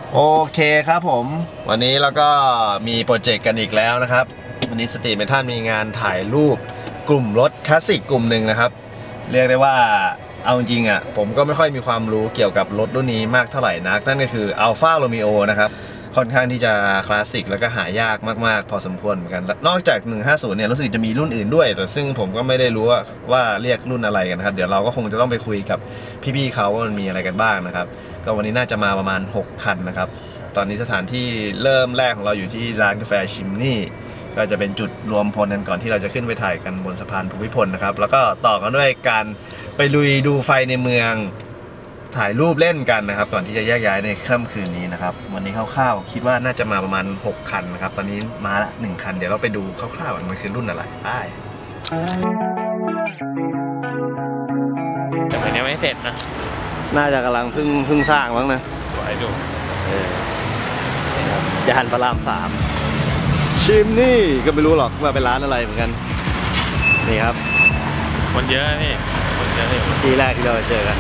โอเคครับผมวันนี้เราก็มีโปรเจกต์กันอีกแล้วนะครับวันนี้สตรีทเมทัลมีงานถ่ายรูปกลุ่มรถคลาสสิกกลุ่มหนึ่งนะครับเรียกได้ว่าเอาจริงผมก็ไม่ค่อยมีความรู้เกี่ยวกับรถรุ่นนี้มากเท่าไหร่นักนั่นก็คือ Alfa Romeo นะครับค่อนข้างที่จะคลาสสิกแล้วก็หายากมากๆพอสมควรเหมือนกันนอกจาก150เนี่ยรู้สึกจะมีรุ่นอื่นด้วยแต่ซึ่งผมก็ไม่ได้รู้ว่าเรียกรุ่นอะไรกันนะครับเดี๋ยวเราก็คงจะต้องไปคุยกับพี่ๆเขาว่ามันมีอะไรกันบ้างนะครับก็วันนี้น่าจะมาประมาณ6คันนะครับตอนนี้สถานที่เริ่มแรกของเราอยู่ที่ร้านกาแฟชิมนี่ก็จะเป็นจุดรวมพลกันก่อนที่เราจะขึ้นไปถ่ายกันบนสะพานภูมิพลนะครับแล้วก็ต่อกันด้วยการไปลุยดูไฟในเมืองถ่ายรูปเล่นกันนะครับก่อนที่จะแยกย้ายในค่ำคืนนี้นะครับวันนี้คร่าวๆคิดว่าน่าจะมาประมาณ6คันนะครับตอนนี้มาละ1คันเดี๋ยวเราไปดูคร่าวๆมันคือรุ่นอะไรไปแต่มันยังไม่เสร็จนะน่าจะกำลังเพิ่งสร้างมั้งนะสวยดูยานพระราม3ชิมนี่ก็ไม่รู้หรอกว่าเป็นร้านอะไรเหมือนกันนี่ครับคนเยอะนี่คนเยอะเลยที่แรกที่เราเจอกัน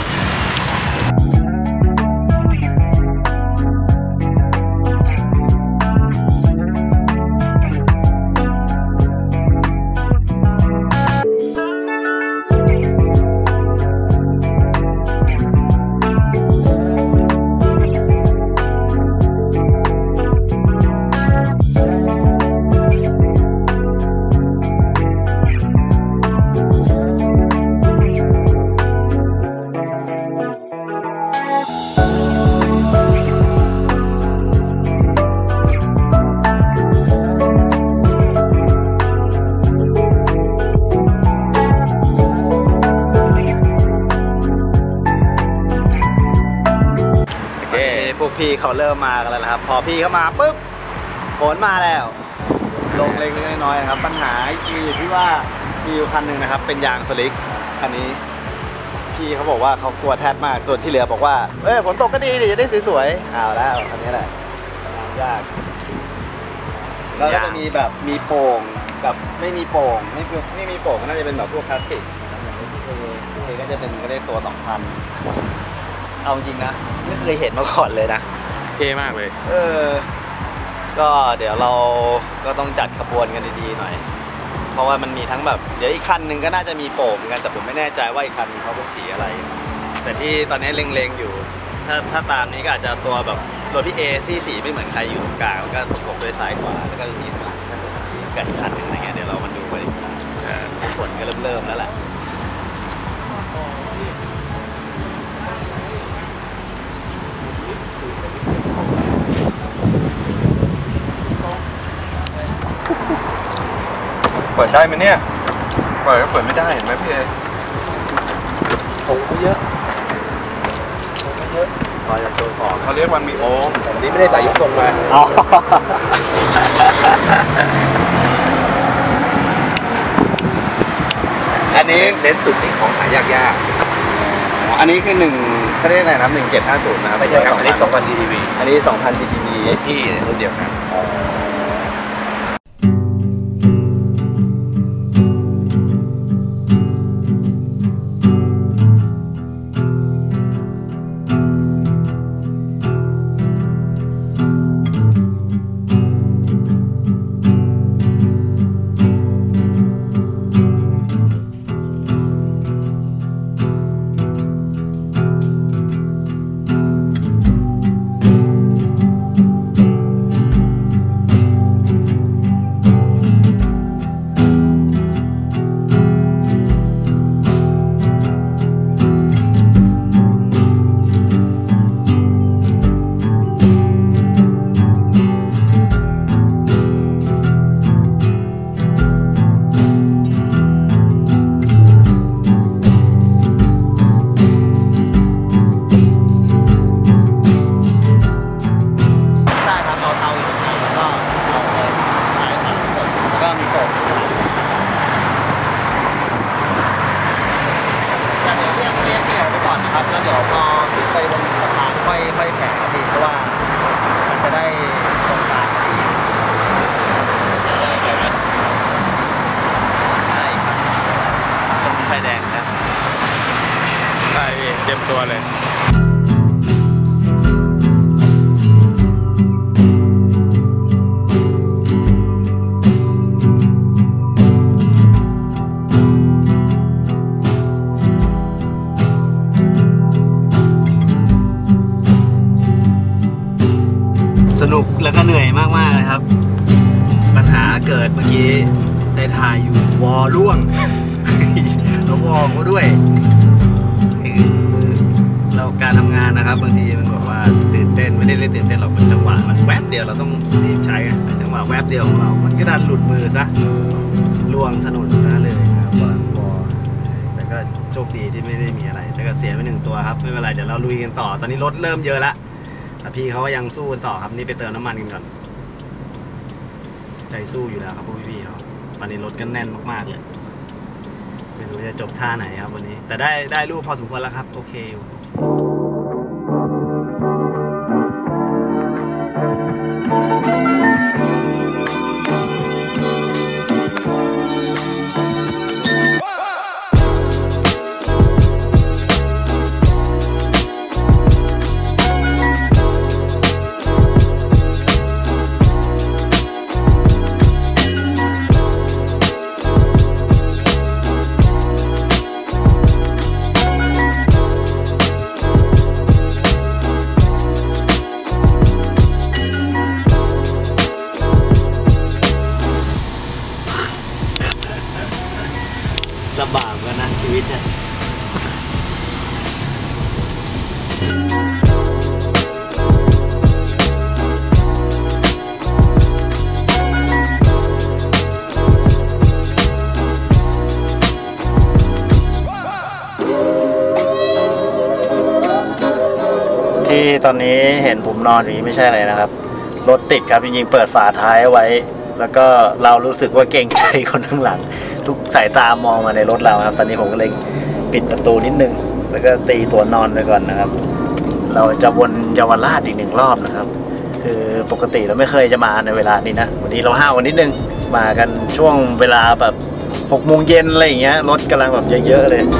พวกพี่เขาเริ่มมากันแล้วนะครับพอพี่เขามาปุ๊บฝนมาแล้วลงเล็กๆน้อยๆนะครับปัญหาคืออยู่ที่ว่ามีอยู่คันหนึ่งนะครับเป็นยางสลิกคันนี้พี่เขาบอกว่าเขากลัวแทบมากส่วนที่เหลือบอกว่าฝนตกก็ดีดิจะได้สวยๆเอาแล้วคันนี้แหละยากแล้วก็จะมีแบบมีโป่งกับไม่มีโป่งไม่มีโป่งก็น่าจะเป็นแบบพวกคลาสสิกนี่ก็จะเป็นก็ได้ตัว2,000เอาจริงนะไม่เคยเห็นมาก่อนเลยนะเท่มากเลยก็เดี๋ยวเราก็ต้องจัดขบวนกันดีๆหน่อยเพราะว่ามันมีทั้งแบบเดี๋ยวอีกคันหนึ่งก็น่าจะมีโป่งเหมือนกันแต่ผมไม่แน่ใจว่าอีกคันเขาเป็นสีอะไรแต่ที่ตอนนี้เล็งๆอยู่ถ้าตามนี้ก็อาจจะตัวแบบรถพี่เอที่สีไม่เหมือนใครอยู่ตรงกลางมันก็ประกบด้วยซ้ายขวาแล้วก็มีข้างหลังกับอีกคันหนึ่งอะไรเงี้ยเดี๋ยวเรามาดูกันฝนก็เริ่มแล้วแหละเปิดได้ไหมเนี่ยเปิดก็เปิดไม่ได้เห็นไหมพี่เอส่งไปเยอะพอจะโชว์ของเขาเรียกวันมีโอ่งแต่นี้ไม่ได้ใส่ยุบทรงมาอันนี้เน้นจุดนี้ของหายากอันนี้คือ1เขาเรียกอะไรนะ1750นะครับไม่ใช่ครับอันนี้2,000 GTV อันนี้2,000 GTV ที่รุ่นเดียวกันแล้วเดี๋ยวพอขึ้นไปบนสะพานค่อยแผงดีเพราะว่ามันจะได้ตรงกลางดีได้ครับเป็นไฟแดงนะใช่เต็มตัวเลยนุกแล้วก็เหนื่อยมากๆเลยครับ ปัญหาเกิดเมื่อกี้ได้ถ่ายอยู่วอร่วง แล้ววอก็ด้วยเราการทำงานนะครับบางทีมันบอกว่าตื่นเต้นไม่ได้เลยตื่นเต้นหรอกมันจังหวะมันแวบเดียวเราต้องรีบใช้จังหวะแวบเดียวของเรามันก็ดันหลุดมือซะล่วงถนนซะเลยครับวอแต่ก็โชคดีที่ไม่ได้มีอะไรแต่ก็เสียไป1 ตัวครับไม่เป็นไรเดี๋ยวเราลุยกันต่อตอนนี้รถเริ่มเยอะแล้วแต่พี่เขายังสู้กันต่อครับนี่ไปเติมน้ำมันกันก่อนใจสู้อยู่แล้วครับพวกพี่ๆเขาตอนนี้รถก็แน่นมากๆเลยไม่รู้จะจบท่าไหนครับวันนี้แต่ได้รูปพอสมควรแล้วครับโอเคลำบากกันนะชีวิตเนี่ยที่ตอนนี้เห็นผมนอนอย่างนี้ไม่ใช่อะไรนะครับรถติดครับจริงๆเปิดฝาท้ายไว้แล้วก็เรารู้สึกว่าเกรงใจคนข้างหลังทุกสายตามองมาในรถเราครับตอนนี้ผมก็เลยปิดประตูนิดนึงแล้วก็ตีตัวนอนไปก่อนนะครับเราจะวนเยาวราชอีก1 รอบนะครับคือปกติเราไม่เคยจะมาในเวลานี้นะวันนี้เราห้าวกันนิดนึงมากันช่วงเวลาแบบ6 โมงเย็นอะไรอย่างเงี้ยรถกำลังแบบเยอะๆเลย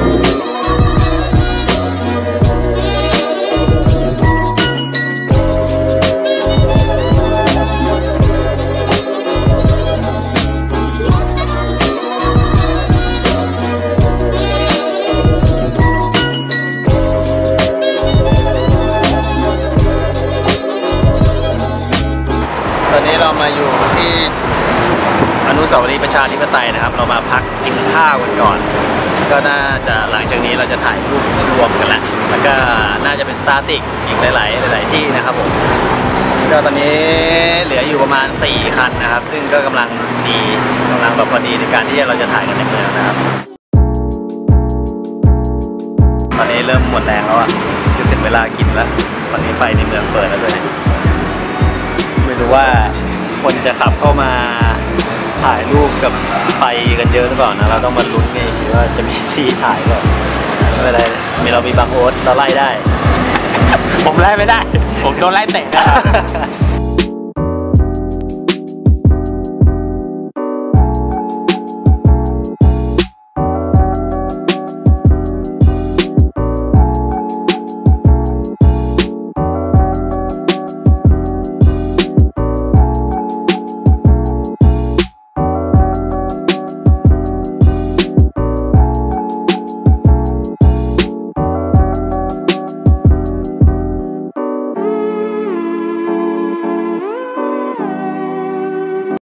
ตอนนี้เรามาอยู่ที่อนุสาวรีย์ประชาธิปไตยนะครับเรามาพักกินข้าวกันก่อนก็น่าจะหลังจากนี้เราจะถ่ายรูปรวมกันแหละแล้วก็น่าจะเป็นสตาร์ติกอีกหลายที่นะครับผมก็ตอนนี้เหลืออยู่ประมาณ4 คันนะครับซึ่งก็กำลังดีกำลังแบบพอดีในการที่เราจะถ่ายกันในเมืองนะครับตอนนี้เริ่มหมดแรงแล้วอ่ะจะถึงเวลากินแล้วตอนนี้ไฟในเมืองเปิดแล้วด้วยไม่รู้ว่าคนจะขับเข้ามาถ่ายรูปกับไฟกันเยอะหรือเปล่านะเราต้องมาลุ้นไงว่าจะมีที่ถ่ายหรือเปล่าไม่เป็นไรเรามีบางโอ๊ตเราไล่ได้ผมไล่ไม่ได้ผมโดนไล่เตะนะครับ